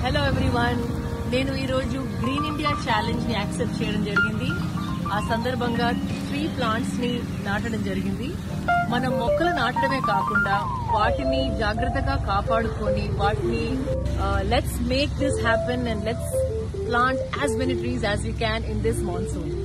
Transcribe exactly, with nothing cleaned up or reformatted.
Hello everyone, నేను ఈరోజు green India challenge ని యాక్సెప్ట్ చేయడం జరిగింది. ఆ సందర్భంగా త్రీ ప్లాంట్స్ ని నాటడం జరిగింది. మనం మొక్కలు నాటడమే కాకుండా వాటిని జాగ్రత్తగా కాపాడుకొని వాటిని let's make this happen and let's plant as many trees as we can in this monsoon.